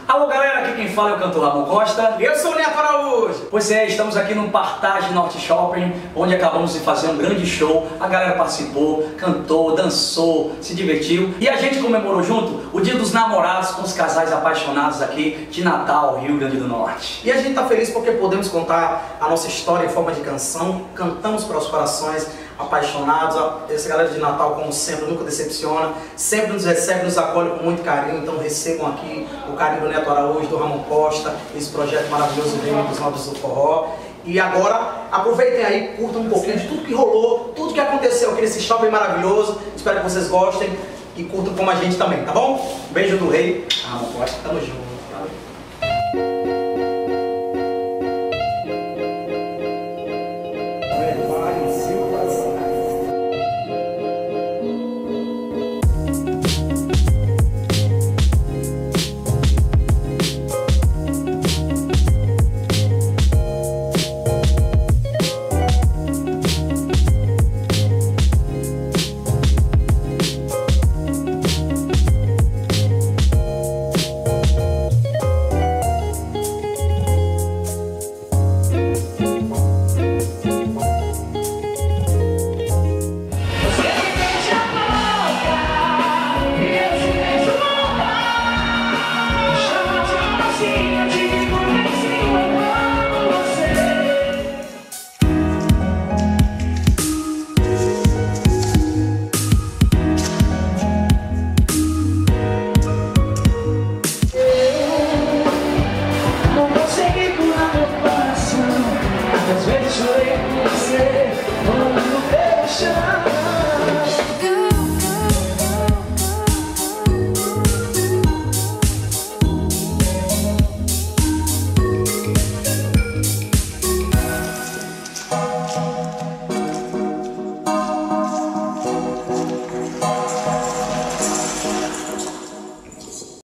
Alô galera, aqui quem fala é o cantor Ramon Costa. Eu sou o Neto Araújo. Pois é, estamos aqui no Partage Norte Shopping, onde acabamos de fazer um grande show. A galera participou, cantou, dançou, se divertiu. E a gente comemorou junto o Dia dos Namorados com os casais apaixonados aqui de Natal, Rio Grande do Norte. E a gente tá feliz porque podemos contar a nossa história em forma de canção. Cantamos para os corações apaixonados. Essa galera de Natal, como sempre, nunca decepciona. Sempre nos recebe, nos acolhe com muito carinho. Então recebam aqui o carinho do Neto Araújo, do Ramon Costa, esse projeto maravilhoso vem dos Novos do Forró. E agora, aproveitem aí, curtam um pouquinho de tudo que rolou, tudo que aconteceu aqui nesse shopping maravilhoso. Espero que vocês gostem e curtam como a gente também, tá bom? Beijo do rei, Ramon Costa, tamo junto. Valeu.